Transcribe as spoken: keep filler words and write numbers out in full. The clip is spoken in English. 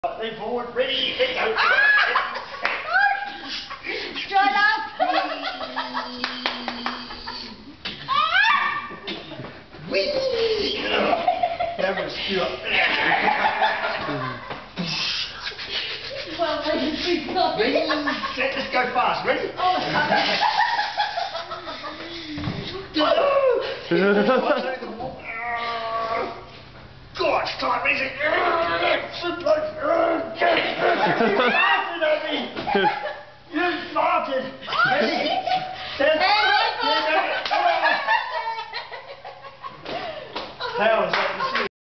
Lean forward, ready, go. Straight up. Whee! Camera skew up. Well, taken too sorry. Let's go fast. Ready? Oh, God, it's time, is it?